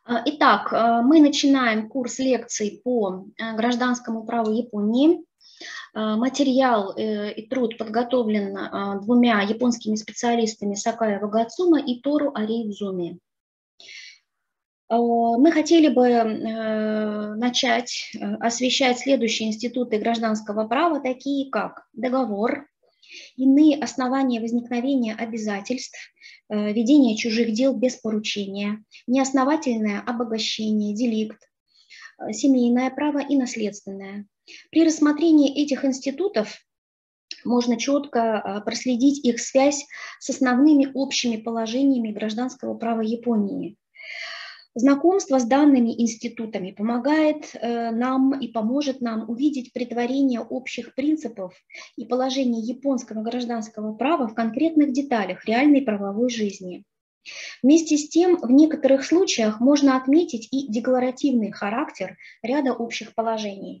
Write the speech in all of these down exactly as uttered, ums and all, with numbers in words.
А, Итак, а, мы начинаем курс лекций по а, гражданскому праву Японии. А, Материал э, и труд подготовлен а, двумя японскими специалистами Сакая Вагацума и Тору Ариидзуми. А, Мы хотели бы э, начать э, освещать следующие институты гражданского права, такие как договор, иные основания возникновения обязательств, э, ведение чужих дел без поручения, неосновательное обогащение, деликт, э, семейное право и наследственное. При рассмотрении этих институтов можно четко э, проследить их связь с основными общими положениями гражданского права Японии. Знакомство с данными институтами помогает э, нам и поможет нам увидеть претворение общих принципов и положений японского гражданского права в конкретных деталях реальной правовой жизни. Вместе с тем, в некоторых случаях можно отметить и декларативный характер ряда общих положений.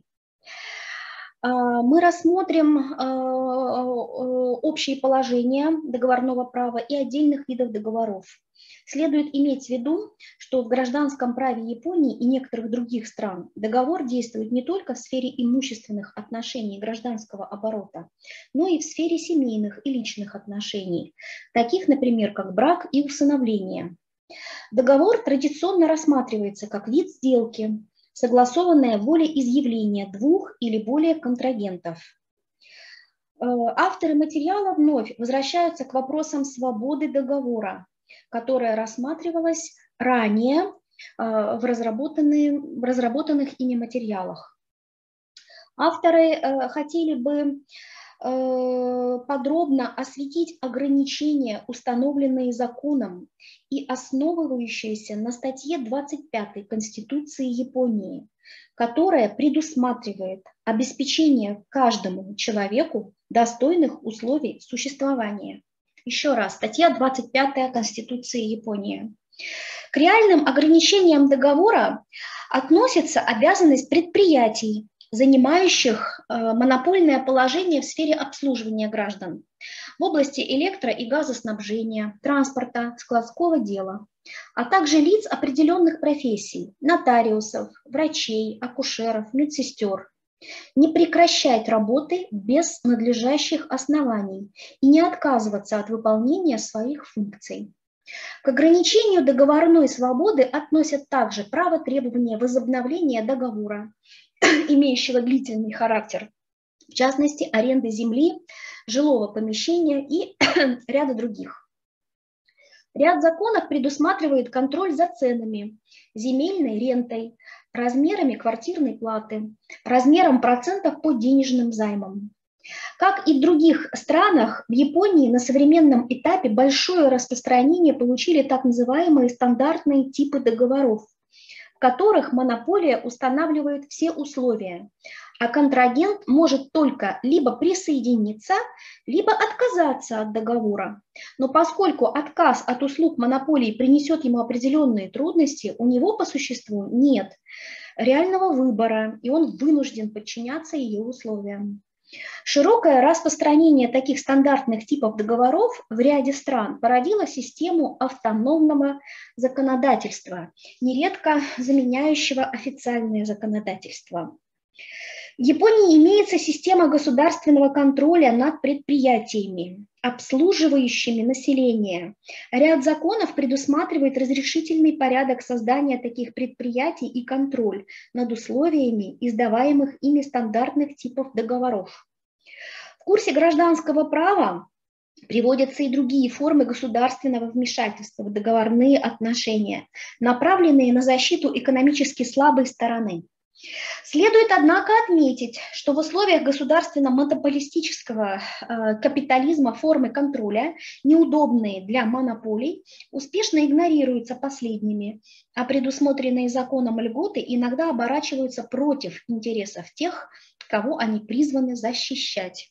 Мы рассмотрим общие положения договорного права и отдельных видов договоров. Следует иметь в виду, что в гражданском праве Японии и некоторых других стран договор действует не только в сфере имущественных отношений гражданского оборота, но и в сфере семейных и личных отношений, таких, например, как брак и усыновление. Договор традиционно рассматривается как вид сделки, согласованное волеизъявление двух или более контрагентов. Авторы материала вновь возвращаются к вопросам свободы договора, которая рассматривалась ранее в, в разработанных ими материалах. Авторы хотели бы подробно осветить ограничения, установленные законом и основывающиеся на статье двадцать пятой Конституции Японии, которая предусматривает обеспечение каждому человеку достойных условий существования. Еще раз, статья двадцать пятая Конституции Японии. К реальным ограничениям договора относится обязанность предприятий, занимающих монопольное положение в сфере обслуживания граждан в области электро- и газоснабжения, транспорта, складского дела, а также лиц определенных профессий, нотариусов, врачей, акушеров, медсестер, не прекращать работы без надлежащих оснований и не отказываться от выполнения своих функций. К ограничению договорной свободы относят также право требования возобновления договора, имеющего длительный характер, в частности, аренды земли, жилого помещения и ряда других. Ряд законов предусматривает контроль за ценами, земельной рентой, размерами квартирной платы, размером процентов по денежным займам. Как и в других странах, в Японии на современном этапе большое распространение получили так называемые стандартные типы договоров, в которых монополия устанавливает все условия, а контрагент может только либо присоединиться, либо отказаться от договора. Но поскольку отказ от услуг монополии принесет ему определенные трудности, у него по существу нет реального выбора, и он вынужден подчиняться ее условиям. Широкое распространение таких стандартных типов договоров в ряде стран породило систему автономного законодательства, нередко заменяющего официальное законодательство. В Японии имеется система государственного контроля над предприятиями, обслуживающими население. Ряд законов предусматривает разрешительный порядок создания таких предприятий и контроль над условиями издаваемых ими стандартных типов договоров. В курсе гражданского права приводятся и другие формы государственного вмешательства в договорные отношения, направленные на защиту экономически слабой стороны. Следует, однако, отметить, что в условиях государственно-монополистического э, капитализма формы контроля, неудобные для монополий, успешно игнорируются последними, а предусмотренные законом льготы иногда оборачиваются против интересов тех, кого они призваны защищать.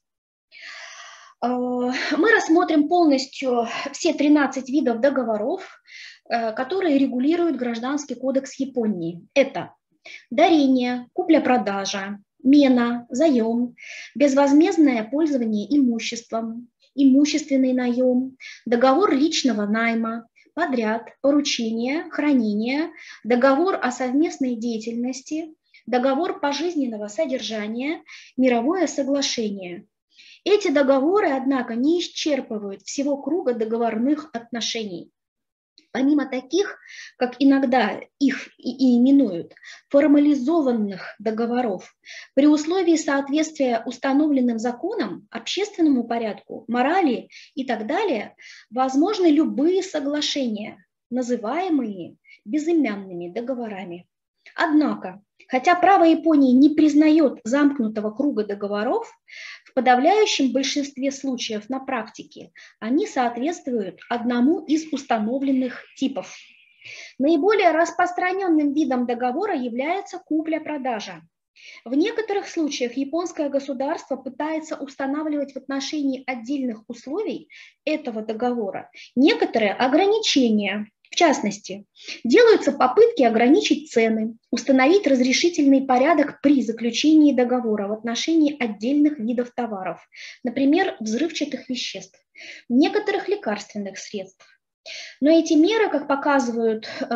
Э, мы рассмотрим полностью все тринадцать видов договоров, э, которые регулирует Гражданский кодекс Японии. Это дарение, купля-продажа, мена, заем, безвозмездное пользование имуществом, имущественный наем, договор личного найма, подряд, поручение, хранение, договор о совместной деятельности, договор пожизненного содержания, мировое соглашение. Эти договоры, однако, не исчерпывают всего круга договорных отношений. Помимо таких, как иногда их и именуют, формализованных договоров, при условии соответствия установленным законам, общественному порядку, морали и так далее, возможны любые соглашения, называемые безымянными договорами. Однако, хотя право Японии не признает замкнутого круга договоров, в подавляющем большинстве случаев на практике они соответствуют одному из установленных типов. Наиболее распространенным видом договора является купля-продажа. В некоторых случаях японское государство пытается устанавливать в отношении отдельных условий этого договора некоторые ограничения. В частности, делаются попытки ограничить цены, установить разрешительный порядок при заключении договора в отношении отдельных видов товаров, например, взрывчатых веществ, некоторых лекарственных средств. Но эти меры, как показывают э,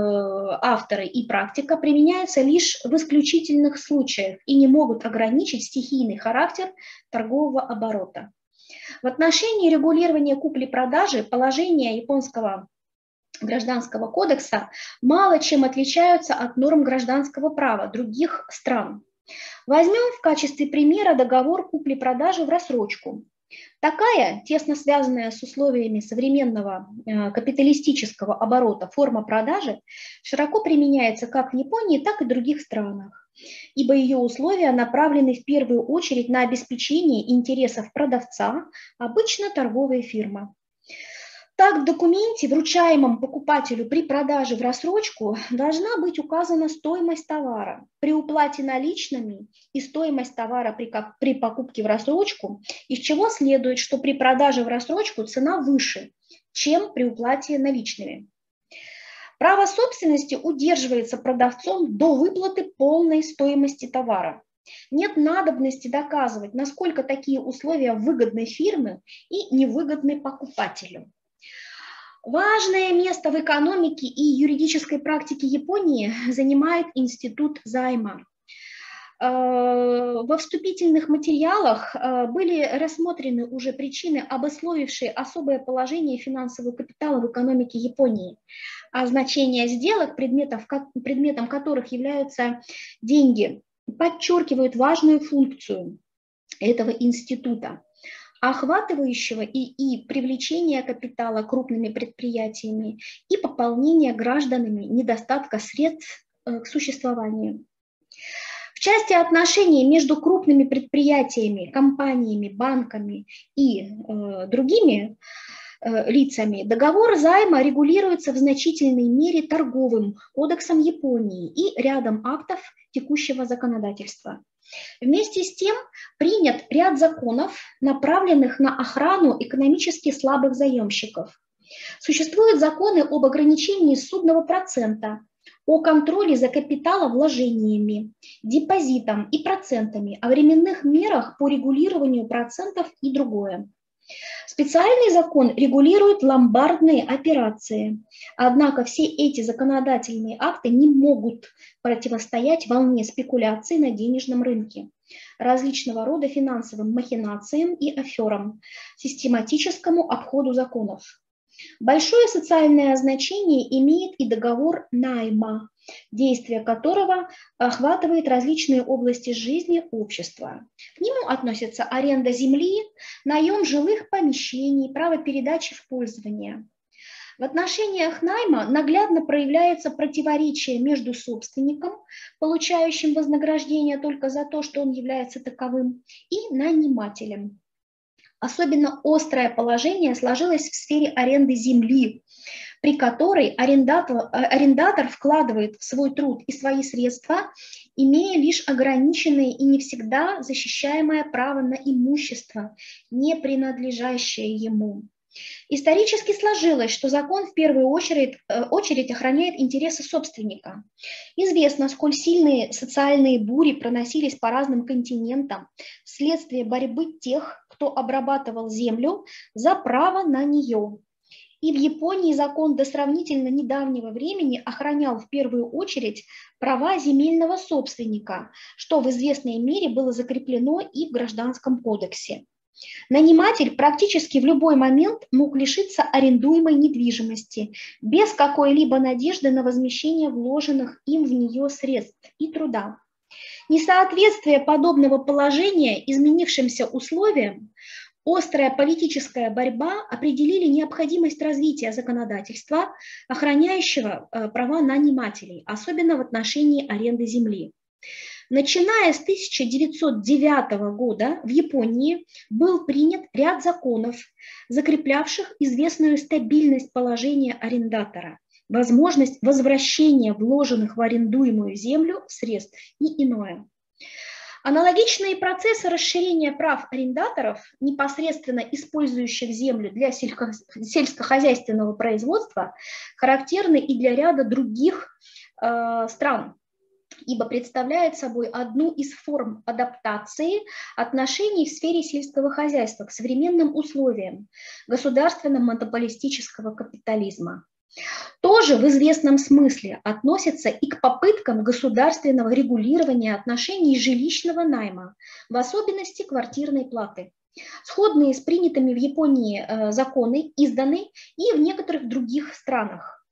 авторы и практика, применяются лишь в исключительных случаях и не могут ограничить стихийный характер торгового оборота. В отношении регулирования купли-продажи положения японского Гражданского кодекса мало чем отличаются от норм гражданского права других стран. Возьмем в качестве примера договор купли-продажи в рассрочку. Такая, тесно связанная с условиями современного э, капиталистического оборота форма продажи, широко применяется как в Японии, так и в других странах, ибо ее условия направлены в первую очередь на обеспечение интересов продавца, обычно торговая фирма. Так, в документе, вручаемом покупателю при продаже в рассрочку, должна быть указана стоимость товара при уплате наличными и стоимость товара при, при покупке в рассрочку, из чего следует, что при продаже в рассрочку цена выше, чем при уплате наличными. Право собственности удерживается продавцом до выплаты полной стоимости товара. Нет надобности доказывать, насколько такие условия выгодны фирме и невыгодны покупателю. Важное место в экономике и юридической практике Японии занимает институт займа. Во вступительных материалах были рассмотрены уже причины, обусловившие особое положение финансового капитала в экономике Японии, а значение сделок, предметов, предметом которых являются деньги, подчеркивают важную функцию этого института, охватывающего и, и привлечение капитала крупными предприятиями и пополнение гражданами недостатка средств к существованию. В части отношений между крупными предприятиями, компаниями, банками и э, другими э, лицами договор займа регулируется в значительной мере торговым кодексом Японии и рядом актов текущего законодательства. Вместе с тем принят ряд законов, направленных на охрану экономически слабых заемщиков. Существуют законы об ограничении судного процента, о контроле за капиталовложениями, депозитом и процентами, о временных мерах по регулированию процентов и другое. Специальный закон регулирует ломбардные операции, однако все эти законодательные акты не могут противостоять волне спекуляций на денежном рынке, различного рода финансовым махинациям и аферам, систематическому обходу законов. Большое социальное значение имеет и договор найма, действие которого охватывает различные области жизни общества. К нему относятся аренда земли, наем жилых помещений, право передачи в пользование. В отношениях найма наглядно проявляется противоречие между собственником, получающим вознаграждение только за то, что он является таковым, и нанимателем. Особенно острое положение сложилось в сфере аренды земли, при которой арендатор, арендатор вкладывает в свой труд и свои средства, имея лишь ограниченное и не всегда защищаемое право на имущество, не принадлежащее ему. Исторически сложилось, что закон в первую очередь, очередь охраняет интересы собственника. Известно, сколь сильные социальные бури проносились по разным континентам вследствие борьбы тех, кто обрабатывал землю за право на нее, И в Японии закон до сравнительно недавнего времени охранял в первую очередь права земельного собственника, что в известной мере было закреплено и в Гражданском кодексе. Наниматель практически в любой момент мог лишиться арендуемой недвижимости без какой-либо надежды на возмещение вложенных им в нее средств и труда. Несоответствие подобного положения изменившимся условиям, острая политическая борьба определили необходимость развития законодательства, охраняющего права нанимателей, особенно в отношении аренды земли. Начиная с тысяча девятьсот девятого года в Японии был принят ряд законов, закреплявших известную стабильность положения арендатора, возможность возвращения вложенных в арендуемую землю средств и иное. Аналогичные процессы расширения прав арендаторов, непосредственно использующих землю для сельско- сельскохозяйственного производства, характерны и для ряда других э, стран, ибо представляет собой одну из форм адаптации отношений в сфере сельского хозяйства к современным условиям государственно-монополистического капитализма. Тоже в известном смысле относится и к попыткам государственного регулирования отношений жилищного найма, в особенности квартирной платы. Сходные с принятыми в Японии законы изданы и в некоторых других странах.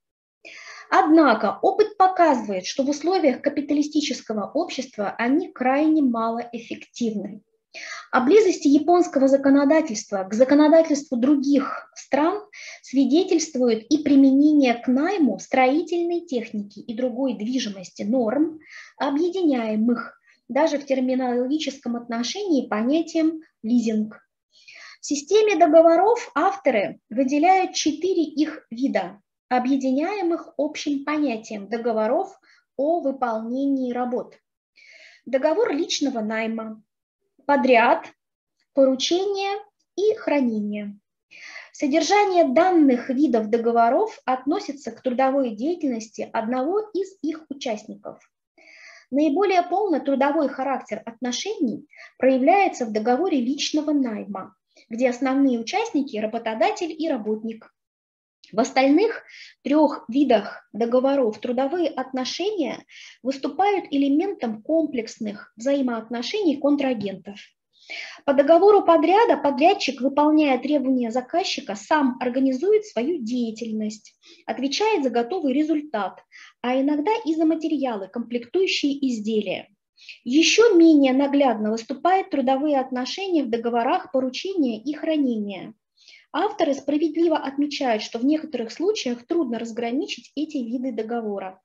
Однако опыт показывает, что в условиях капиталистического общества они крайне малоэффективны. О близости японского законодательства к законодательству других стран свидетельствует и применение к найму строительной техники и другой движимости норм, объединяемых даже в терминологическом отношении понятием лизинг. В системе договоров авторы выделяют четыре их вида, объединяемых общим понятием договоров о выполнении работ. Договор личного найма, подряд, поручение и хранение. Содержание данных видов договоров относится к трудовой деятельности одного из их участников. Наиболее полно трудовой характер отношений проявляется в договоре личного найма, где основные участники – работодатель и работник. В остальных трех видах договоров трудовые отношения выступают элементом комплексных взаимоотношений контрагентов. По договору подряда подрядчик, выполняя требования заказчика, сам организует свою деятельность, отвечает за готовый результат, а иногда и за материалы, комплектующие изделия. Еще менее наглядно выступают трудовые отношения в договорах поручения и хранения. Авторы справедливо отмечают, что в некоторых случаях трудно разграничить эти виды договора.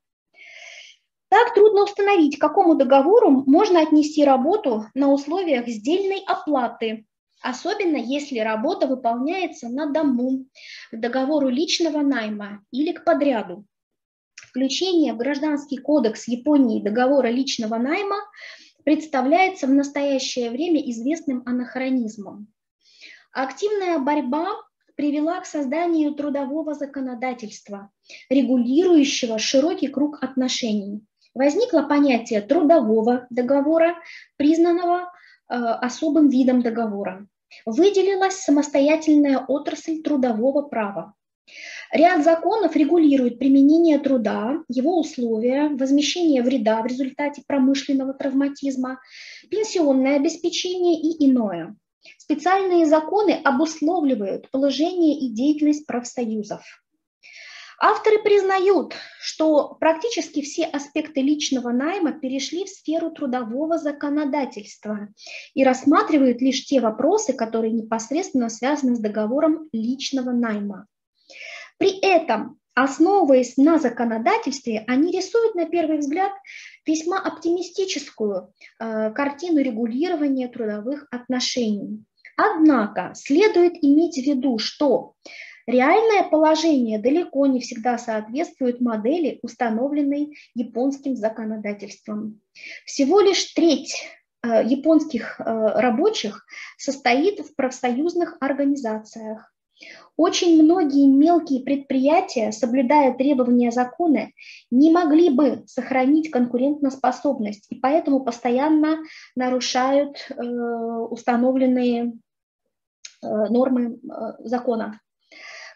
Так трудно установить, к какому договору можно отнести работу на условиях сдельной оплаты, особенно если работа выполняется на дому, к договору личного найма или к подряду. Включение в Гражданский кодекс Японии договора личного найма представляется в настоящее время известным анахронизмом. Активная борьба привела к созданию трудового законодательства, регулирующего широкий круг отношений. Возникло понятие трудового договора, признанного э, особым видом договора. Выделилась самостоятельная отрасль трудового права. Ряд законов регулирует применение труда, его условия, возмещение вреда в результате промышленного травматизма, пенсионное обеспечение и иное. Специальные законы обусловливают положение и деятельность профсоюзов. Авторы признают, что практически все аспекты личного найма перешли в сферу трудового законодательства и рассматривают лишь те вопросы, которые непосредственно связаны с договором личного найма. При этом, основываясь на законодательстве, они рисуют на первый взгляд весьма оптимистическую э, картину регулирования трудовых отношений. Однако следует иметь в виду, что реальное положение далеко не всегда соответствует модели, установленной японским законодательством. Всего лишь треть э, японских э, рабочих состоит в профсоюзных организациях. Очень многие мелкие предприятия, соблюдая требования закона, не могли бы сохранить конкурентоспособность и поэтому постоянно нарушают э, установленные э, нормы э, закона.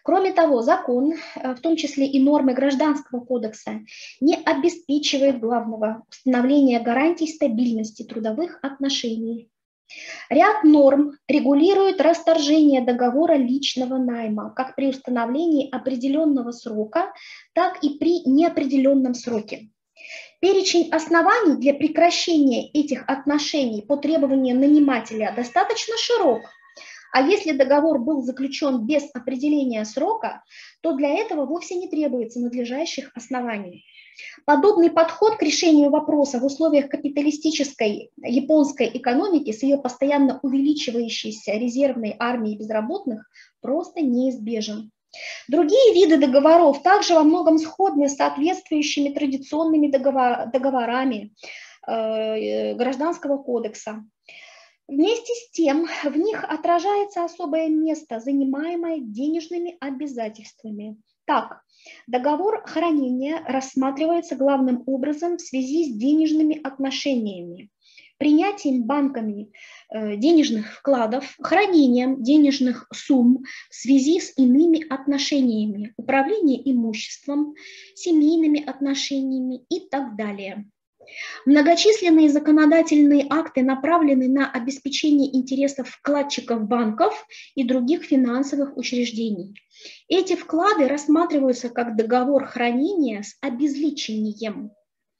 Кроме того, закон, в том числе и нормы Гражданского кодекса, не обеспечивает главного – установления гарантий стабильности трудовых отношений. Ряд норм регулирует расторжение договора личного найма как при установлении определенного срока, так и при неопределенном сроке. Перечень оснований для прекращения этих отношений по требованию нанимателя достаточно широк. А если договор был заключен без определения срока, то для этого вовсе не требуется надлежащих оснований. Подобный подход к решению вопроса в условиях капиталистической японской экономики с ее постоянно увеличивающейся резервной армией безработных просто неизбежен. Другие виды договоров также во многом сходны с соответствующими традиционными договор, договорами э, Гражданского кодекса. Вместе с тем в них отражается особое место, занимаемое денежными обязательствами. Так, договор хранения рассматривается главным образом в связи с денежными отношениями, принятием банками денежных вкладов, хранением денежных сумм в связи с иными отношениями, управлением имуществом, семейными отношениями и так далее. Многочисленные законодательные акты направлены на обеспечение интересов вкладчиков банков и других финансовых учреждений. Эти вклады рассматриваются как договор хранения с обезличением.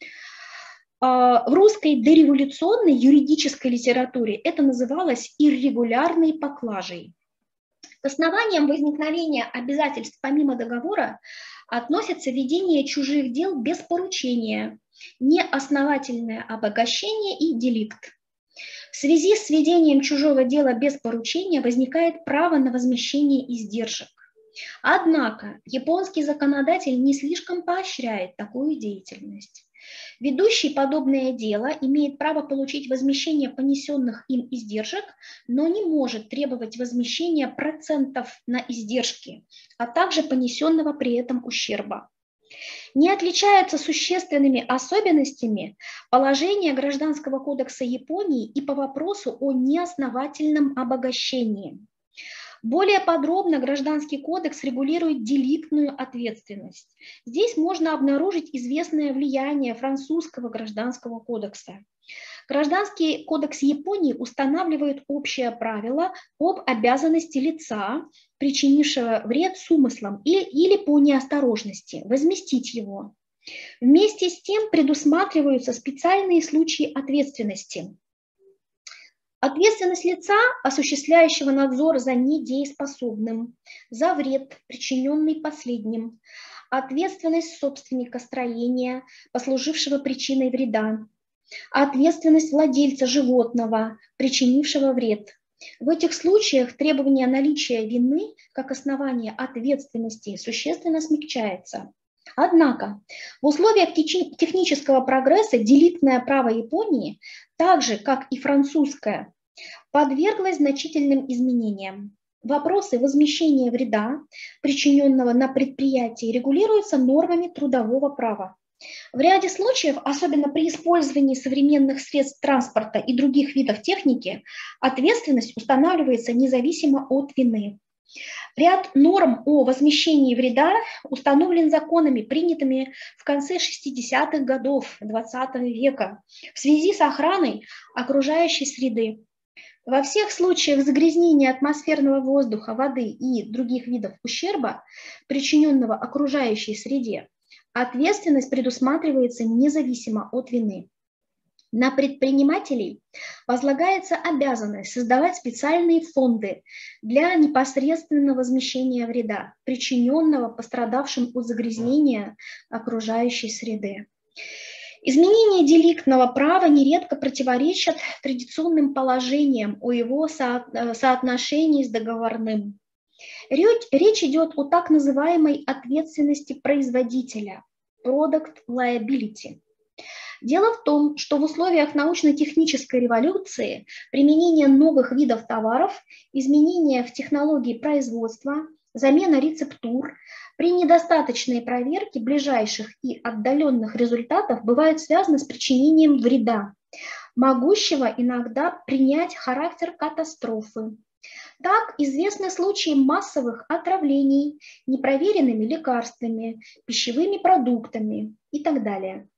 В русской дореволюционной юридической литературе это называлось иррегулярной поклажей. К основаниям возникновения обязательств помимо договора относятся ведение чужих дел без поручения, неосновательное обогащение и деликт. В связи с ведением чужого дела без поручения возникает право на возмещение издержек. Однако японский законодатель не слишком поощряет такую деятельность. Ведущий подобное дело имеет право получить возмещение понесенных им издержек, но не может требовать возмещения процентов на издержки, а также понесенного при этом ущерба. Не отличаются существенными особенностями положения Гражданского кодекса Японии и по вопросу о неосновательном обогащении. Более подробно Гражданский кодекс регулирует деликтную ответственность. Здесь можно обнаружить известное влияние французского Гражданского кодекса. Гражданский кодекс Японии устанавливает общее правило об обязанности лица, причинившего вред с умыслом или, или по неосторожности, возместить его. Вместе с тем предусматриваются специальные случаи ответственности. Ответственность лица, осуществляющего надзор за недееспособным, за вред, причиненный последним, ответственность собственника строения, послужившего причиной вреда, ответственность владельца животного, причинившего вред. В этих случаях требование наличия вины как основание ответственности существенно смягчается. Однако в условиях технического прогресса деликтное право Японии, так же как и французское, подверглось значительным изменениям. Вопросы возмещения вреда, причиненного на предприятии, регулируются нормами трудового права. В ряде случаев, особенно при использовании современных средств транспорта и других видов техники, ответственность устанавливается независимо от вины. Ряд норм о возмещении вреда установлен законами, принятыми в конце шестидесятых годов двадцатого века в связи с охраной окружающей среды. Во всех случаях загрязнения атмосферного воздуха, воды и других видов ущерба, причиненного окружающей среде, ответственность предусматривается независимо от вины. На предпринимателей возлагается обязанность создавать специальные фонды для непосредственного возмещения вреда, причиненного пострадавшим от загрязнения окружающей среды. Изменение деликтного права нередко противоречат традиционным положениям о его со- соотношении с договорным. Речь идет о так называемой ответственности производителя, product liability. Дело в том, что в условиях научно-технической революции применение новых видов товаров, изменения в технологии производства, замена рецептур при недостаточной проверке ближайших и отдаленных результатов бывают связаны с причинением вреда, могущего иногда принять характер катастрофы. Так известны случаи массовых отравлений непроверенными лекарствами, пищевыми продуктами и так далее.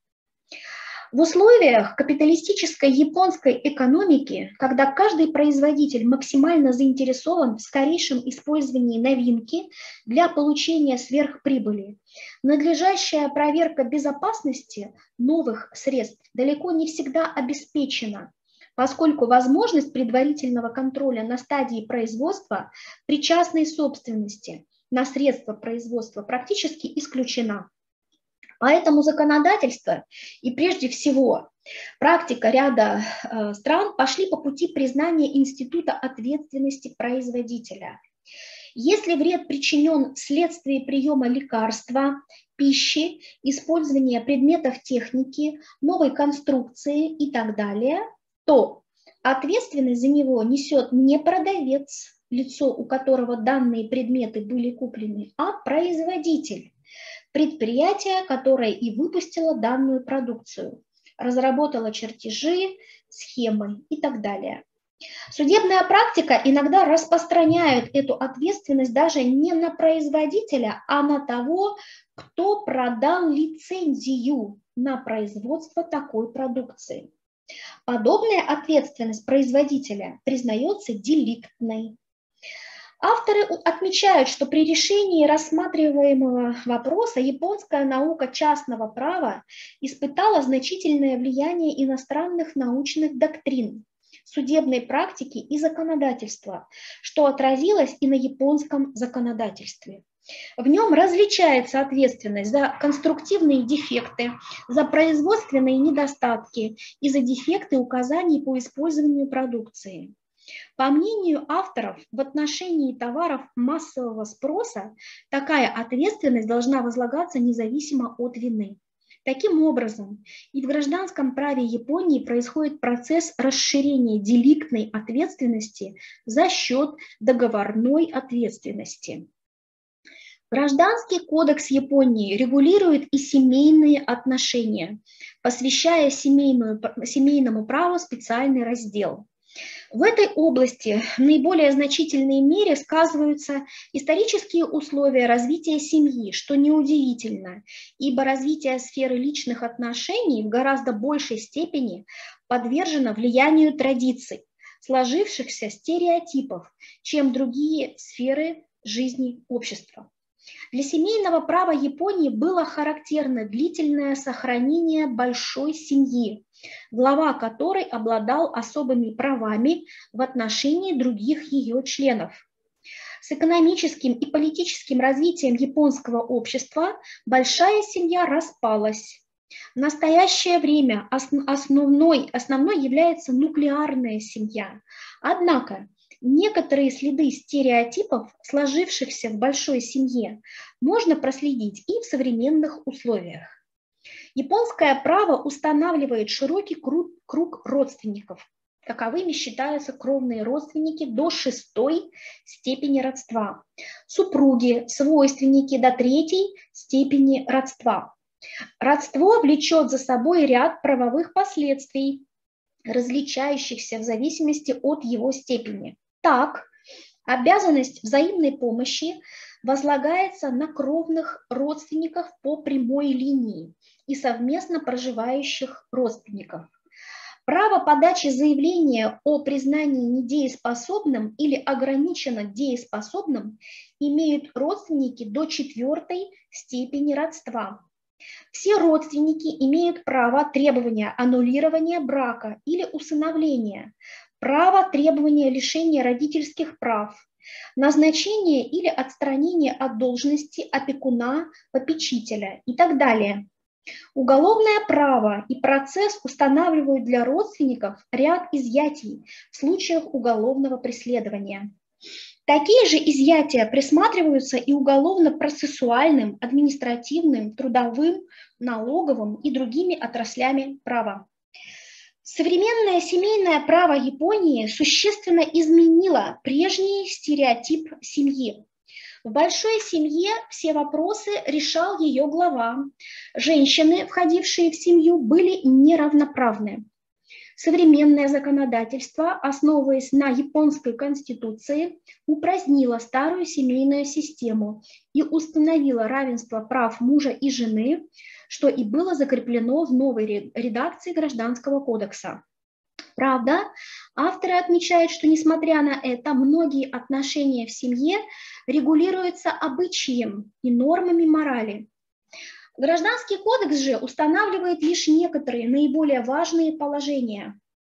В условиях капиталистической японской экономики, когда каждый производитель максимально заинтересован в скорейшем использовании новинки для получения сверхприбыли, надлежащая проверка безопасности новых средств далеко не всегда обеспечена, поскольку возможность предварительного контроля на стадии производства при частной собственности на средства производства практически исключена. Поэтому законодательство и прежде всего практика ряда э, стран пошли по пути признания института ответственности производителя. Если вред причинен вследствие приема лекарства, пищи, использования предметов техники, новой конструкции и так далее, то ответственность за него несет не продавец, лицо у которого данные предметы были куплены, а производитель. Предприятие, которое и выпустило данную продукцию, разработало чертежи, схемы и так далее. Судебная практика иногда распространяет эту ответственность даже не на производителя, а на того, кто продал лицензию на производство такой продукции. Подобная ответственность производителя признается деликтной. Авторы отмечают, что при решении рассматриваемого вопроса японская наука частного права испытала значительное влияние иностранных научных доктрин, судебной практики и законодательства, что отразилось и на японском законодательстве. В нем различается ответственность за конструктивные дефекты, за производственные недостатки и за дефекты указаний по использованию продукции. По мнению авторов, в отношении товаров массового спроса такая ответственность должна возлагаться независимо от вины. Таким образом, и в гражданском праве Японии происходит процесс расширения деликтной ответственности за счет договорной ответственности. Гражданский кодекс Японии регулирует и семейные отношения, посвящая семейную, семейному праву специальный раздел. В этой области в наиболее значительной мере сказываются исторические условия развития семьи, что неудивительно, ибо развитие сферы личных отношений в гораздо большей степени подвержено влиянию традиций, сложившихся стереотипов, чем другие сферы жизни общества. Для семейного права Японии было характерно длительное сохранение большой семьи, глава которой обладал особыми правами в отношении других ее членов. С экономическим и политическим развитием японского общества большая семья распалась. В настоящее время основной, основной является нуклеарная семья. Однако некоторые следы стереотипов, сложившихся в большой семье, можно проследить и в современных условиях. Японское право устанавливает широкий круг, круг родственников. Таковыми считаются кровные родственники до шестой степени родства, супруги, свойственники до третьей степени родства. Родство влечет за собой ряд правовых последствий, различающихся в зависимости от его степени. Так, обязанность взаимной помощи возлагается на кровных родственников по прямой линии и совместно проживающих родственников. Право подачи заявления о признании недееспособным или ограниченно дееспособным имеют родственники до четвертой степени родства. Все родственники имеют право требования аннулирования брака или усыновления, право требования лишения родительских прав, назначение или отстранение от должности опекуна, попечителя и так далее. Уголовное право и процесс устанавливают для родственников ряд изъятий в случаях уголовного преследования. Такие же изъятия присматриваются и уголовно-процессуальным, административным, трудовым, налоговым и другими отраслями права. Современное семейное право Японии существенно изменило прежний стереотип семьи. В большой семье все вопросы решал ее глава. Женщины, входившие в семью, были неравноправны. Современное законодательство, основываясь на японской конституции, упразднило старую семейную систему и установило равенство прав мужа и жены, что и было закреплено в новой редакции Гражданского кодекса. Правда, авторы отмечают, что, несмотря на это, многие отношения в семье регулируются обычаем и нормами морали. Гражданский кодекс же устанавливает лишь некоторые наиболее важные положения.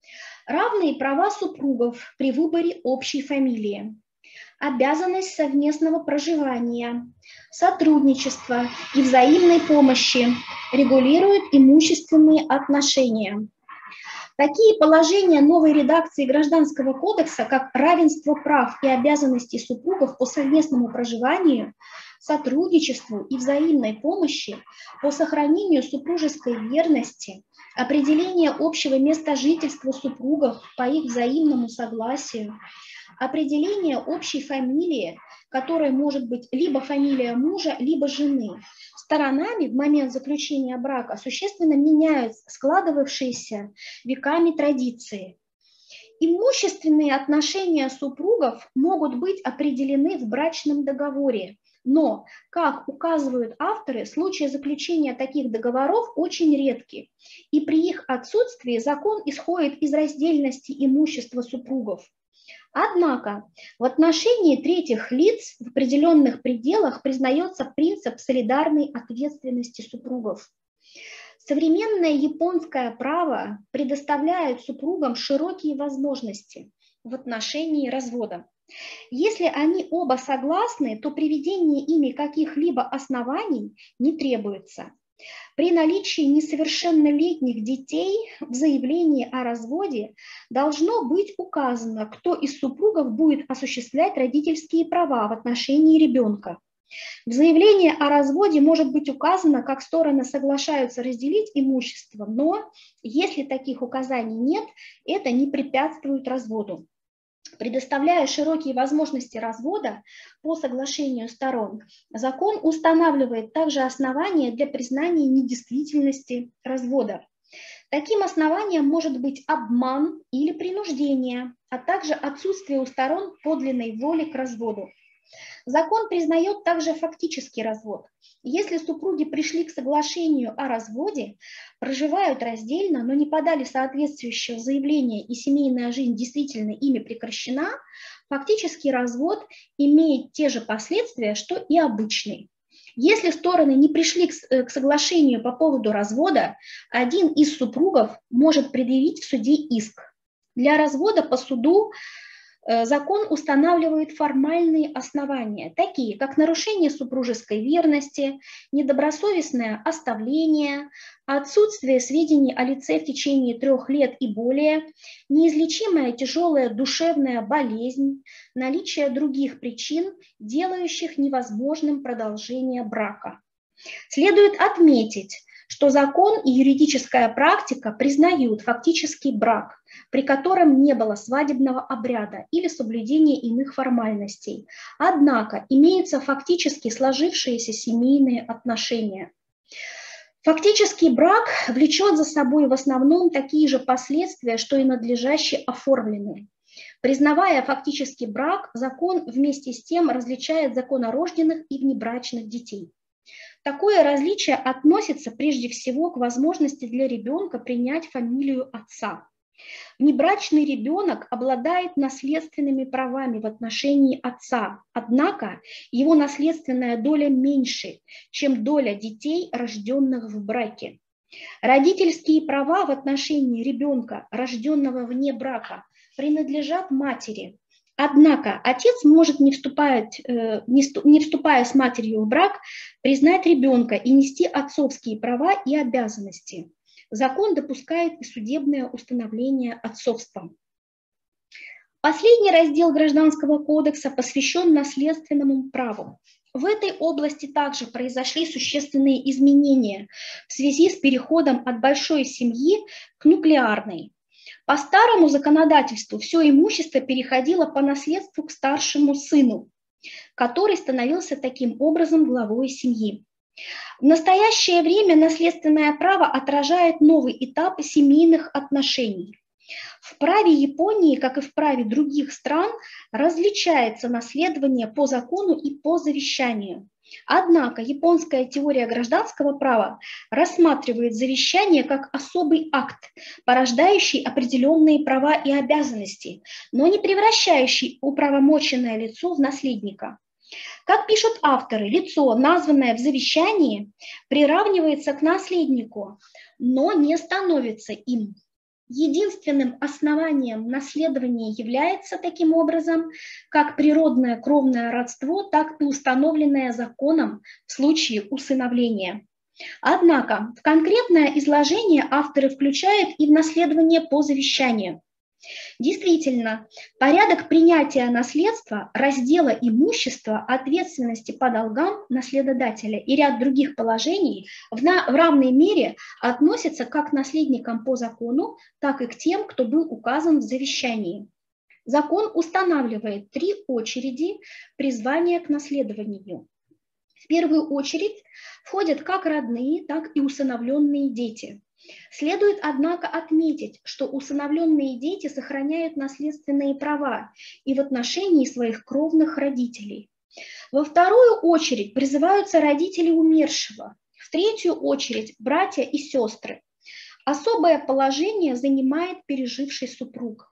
Равные права супругов при выборе общей фамилии, обязанность совместного проживания, сотрудничества и взаимной помощи, регулирует имущественные отношения. Такие положения новой редакции Гражданского кодекса, как равенство прав и обязанностей супругов по совместному проживанию, сотрудничеству и взаимной помощи, по сохранению супружеской верности, определение общего места жительства супругов по их взаимному согласию, определение общей фамилии, которая может быть либо фамилия мужа, либо жены, сторонами в момент заключения брака существенно меняют складывавшиеся веками традиции. Имущественные отношения супругов могут быть определены в брачном договоре, но, как указывают авторы, случаи заключения таких договоров очень редки, и при их отсутствии закон исходит из раздельности имущества супругов. Однако в отношении третьих лиц в определенных пределах признается принцип солидарной ответственности супругов. Современное японское право предоставляет супругам широкие возможности в отношении развода. Если они оба согласны, то приведение ими каких-либо оснований не требуется. При наличии несовершеннолетних детей в заявлении о разводе должно быть указано, кто из супругов будет осуществлять родительские права в отношении ребенка. В заявлении о разводе может быть указано, как стороны соглашаются разделить имущество, но если таких указаний нет, это не препятствует разводу. Предоставляя широкие возможности развода по соглашению сторон, закон устанавливает также основания для признания недействительности развода. Таким основанием может быть обман или принуждение, а также отсутствие у сторон подлинной воли к разводу. Закон признает также фактический развод. Если супруги пришли к соглашению о разводе, проживают раздельно, но не подали соответствующего заявления и семейная жизнь действительно ими прекращена, фактический развод имеет те же последствия, что и обычный. Если стороны не пришли к соглашению по поводу развода, один из супругов может предъявить в суде иск. Для развода по суду закон устанавливает формальные основания, такие как нарушение супружеской верности, недобросовестное оставление, отсутствие сведений о лице в течение трех лет и более, неизлечимая тяжелая душевная болезнь, наличие других причин, делающих невозможным продолжение брака. Следует отметить, что закон и юридическая практика признают фактический брак, при котором не было свадебного обряда или соблюдения иных формальностей. Однако имеются фактически сложившиеся семейные отношения. Фактический брак влечет за собой в основном такие же последствия, что и надлежаще оформленный. Признавая фактический брак, закон вместе с тем различает законорожденных и внебрачных детей. Такое различие относится прежде всего к возможности для ребенка принять фамилию отца. Внебрачный ребенок обладает наследственными правами в отношении отца, однако его наследственная доля меньше, чем доля детей, рожденных в браке. Родительские права в отношении ребенка, рожденного вне брака, принадлежат матери. Однако отец может, не вступая, не вступая с матерью в брак, признать ребенка и нести отцовские права и обязанности. Закон допускает и судебное установление отцовства. Последний раздел Гражданского кодекса посвящен наследственному праву. В этой области также произошли существенные изменения в связи с переходом от большой семьи к нуклеарной. По старому законодательству все имущество переходило по наследству к старшему сыну, который становился таким образом главой семьи. В настоящее время наследственное право отражает новый этап семейных отношений. В праве Японии, как и в праве других стран, различается наследование по закону и по завещанию. Однако японская теория гражданского права рассматривает завещание как особый акт, порождающий определенные права и обязанности, но не превращающий управомоченное лицо в наследника. Как пишут авторы, лицо, названное в завещании, приравнивается к наследнику, но не становится им. Единственным основанием наследования является таким образом как природное кровное родство, так и установленное законом в случае усыновления. Однако в конкретное изложение авторы включают и в наследование по завещанию. Действительно, порядок принятия наследства, раздела имущества, ответственности по долгам наследодателя и ряд других положений в, на, в равной мере относятся как к наследникам по закону, так и к тем, кто был указан в завещании. Закон устанавливает три очереди призвания к наследованию. В первую очередь входят как родные, так и усыновленные дети. Следует, однако, отметить, что усыновленные дети сохраняют наследственные права и в отношении своих кровных родителей. Во вторую очередь призываются родители умершего, в третью очередь братья и сестры. Особое положение занимает переживший супруг.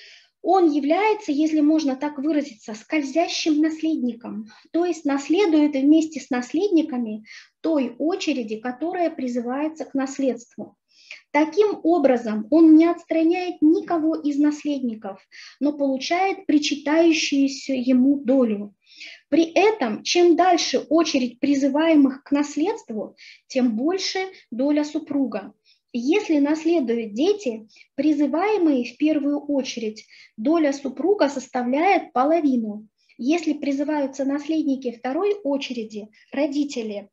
Он является, если можно так выразиться, скользящим наследником, то есть наследует вместе с наследниками той очереди, которая призывается к наследству. Таким образом, он не отстраняет никого из наследников, но получает причитающуюся ему долю. При этом, чем дальше очередь призываемых к наследству, тем больше доля супруга. Если наследуют дети, призываемые в первую очередь, доля супруга составляет половину. Если призываются наследники второй очереди, родители,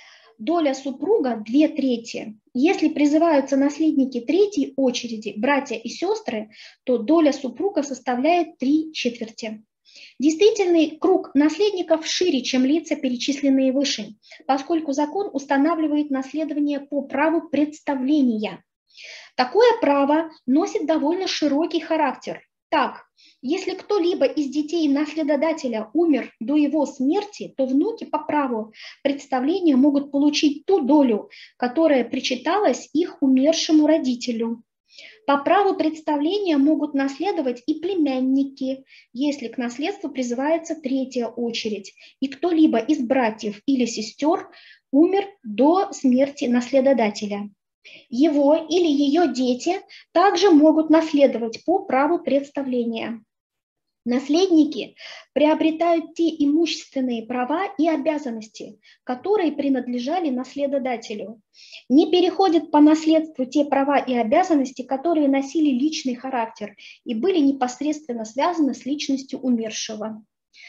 доля супруга две трети. Если призываются наследники третьей очереди, братья и сестры, то доля супруга составляет три четверти. Действительный круг наследников шире, чем лица, перечисленные выше, поскольку закон устанавливает наследование по праву представления. Такое право носит довольно широкий характер. Так, если кто-либо из детей наследодателя умер до его смерти, то внуки по праву представления могут получить ту долю, которая причиталась их умершему родителю. По праву представления могут наследовать и племянники, если к наследству призывается третья очередь, и кто-либо из братьев или сестер умер до смерти наследодателя. Его или ее дети также могут наследовать по праву представления. Наследники приобретают те имущественные права и обязанности, которые принадлежали наследодателю. Не переходят по наследству те права и обязанности, которые носили личный характер и были непосредственно связаны с личностью умершего.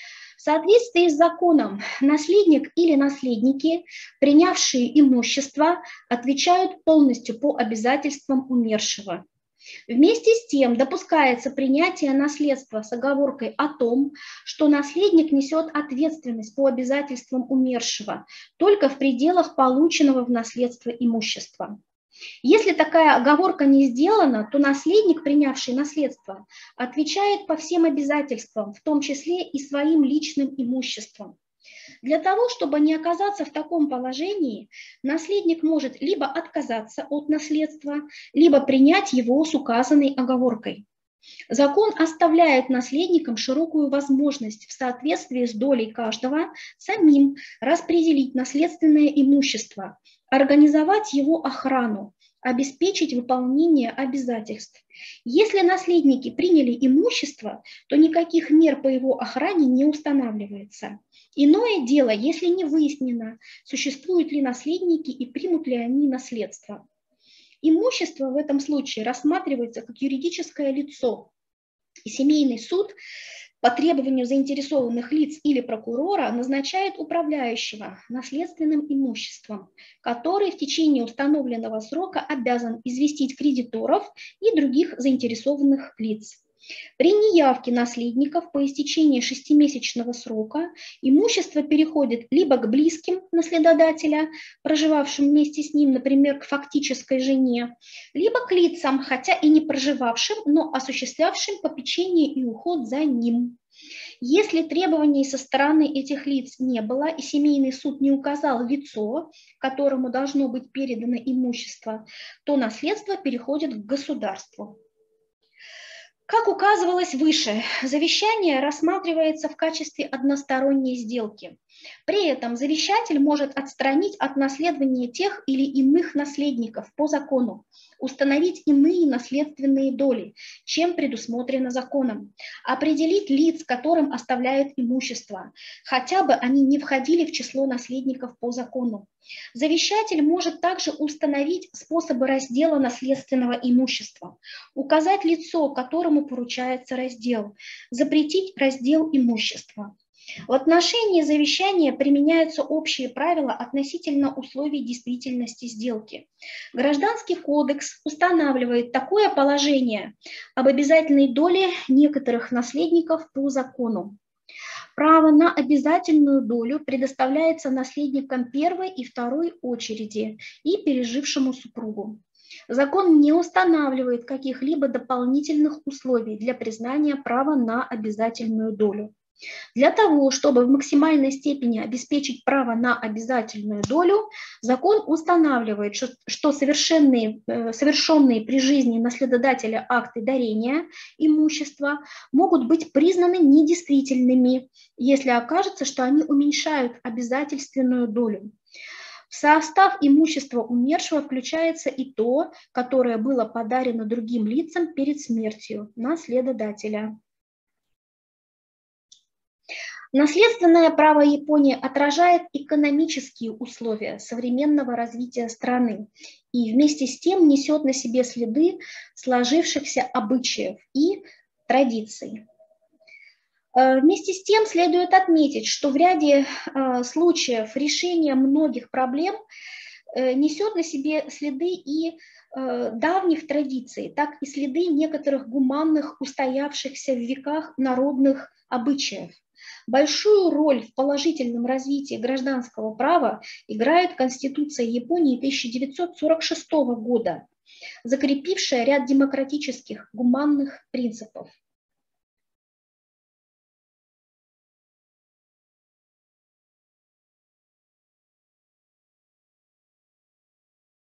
В соответствии с законом наследник или наследники, принявшие имущество, отвечают полностью по обязательствам умершего. Вместе с тем допускается принятие наследства с оговоркой о том, что наследник несет ответственность по обязательствам умершего только в пределах полученного в наследство имущества. Если такая оговорка не сделана, то наследник, принявший наследство, отвечает по всем обязательствам, в том числе и своим личным имуществом. Для того, чтобы не оказаться в таком положении, наследник может либо отказаться от наследства, либо принять его с указанной оговоркой. Закон оставляет наследникам широкую возможность в соответствии с долей каждого самим распределить наследственное имущество, организовать его охрану, обеспечить выполнение обязательств. Если наследники приняли имущество, то никаких мер по его охране не устанавливается. Иное дело, если не выяснено, существуют ли наследники и примут ли они наследство. Имущество в этом случае рассматривается как юридическое лицо, и семейный суд по требованию заинтересованных лиц или прокурора назначает управляющего наследственным имуществом, который в течение установленного срока обязан известить кредиторов и других заинтересованных лиц. При неявке наследников по истечении шестимесячного срока имущество переходит либо к близким наследодателя, проживавшим вместе с ним, например, к фактической жене, либо к лицам, хотя и не проживавшим, но осуществлявшим попечение и уход за ним. Если требований со стороны этих лиц не было и семейный суд не указал лицо, которому должно быть передано имущество, то наследство переходит к государству. Как указывалось выше, завещание рассматривается в качестве односторонней сделки. При этом завещатель может отстранить от наследования тех или иных наследников по закону, установить иные наследственные доли, чем предусмотрено законом, определить лиц, которым оставляет имущество, хотя бы они не входили в число наследников по закону. Завещатель может также установить способы раздела наследственного имущества, указать лицо, которому поручается раздел, запретить раздел имущества. В отношении завещания применяются общие правила относительно условий действительности сделки. Гражданский кодекс устанавливает такое положение об обязательной доле некоторых наследников по закону. Право на обязательную долю предоставляется наследникам первой и второй очереди и пережившему супругу. Закон не устанавливает каких-либо дополнительных условий для признания права на обязательную долю. Для того, чтобы в максимальной степени обеспечить право на обязательную долю, закон устанавливает, что совершенные, совершенные при жизни наследодателя акты дарения имущества могут быть признаны недействительными, если окажется, что они уменьшают обязательственную долю. В состав имущества умершего включается и то, которое было подарено другим лицам перед смертью наследодателя. Наследственное право Японии отражает экономические условия современного развития страны и вместе с тем несет на себе следы сложившихся обычаев и традиций. Вместе с тем следует отметить, что в ряде случаев решение многих проблем несет на себе следы и давних традиций, так и следы некоторых гуманных, устоявшихся в веках народных обычаев. Большую роль в положительном развитии гражданского права играет Конституция Японии тысяча девятьсот сорок шестого года, закрепившая ряд демократических, гуманных принципов.